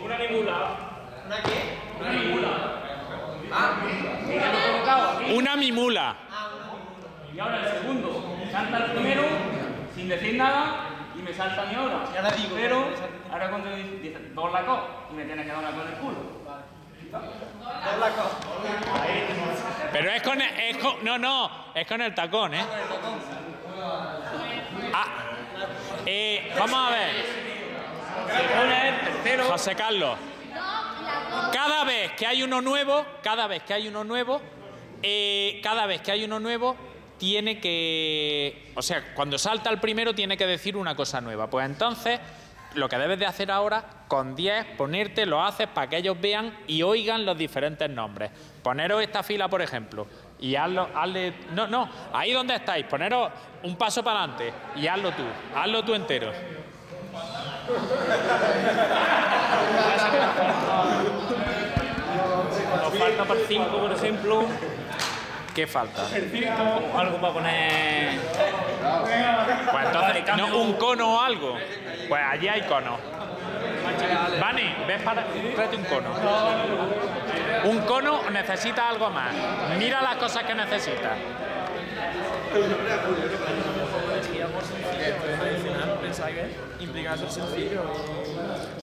Una mimula. ¿Una qué? Una mimula. Ah, Que ya lo he colocado aquí. Una mimula. Y ahora el segundo. Salta el primero sin decir nada y me salta a mí ahora. Y ahora digo, pero ahora cuando dice dos la co y me tienes que dar una con el culo. dos la cosa. Pero es con no, es con el tacón, ¿eh? Ah, vamos a ver, Se pone el tercero. José Carlos. Cada vez que hay uno nuevo, tiene que... O sea, cuando salta el primero tiene que decir una cosa nueva. Pues entonces, lo que debes de hacer ahora, con 10, ponerte, lo haces para que ellos vean y oigan los diferentes nombres. Poneros esta fila, por ejemplo, y hazle... No, ahí donde estáis, poneros un paso para adelante y hazlo tú entero. Nos falta para el 5, por ejemplo. ¿Qué falta? Algo para poner. Pues entonces, ¿no, un cono o algo? Pues allí hay cono. Vani, ves para... Tráete un cono. Un cono necesita algo más. Mira las cosas que necesita. Al final pensaba que implicar ser sencillo.